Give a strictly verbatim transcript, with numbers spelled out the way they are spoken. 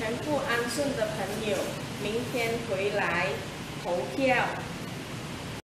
全部安顺的朋友，明天回来投票。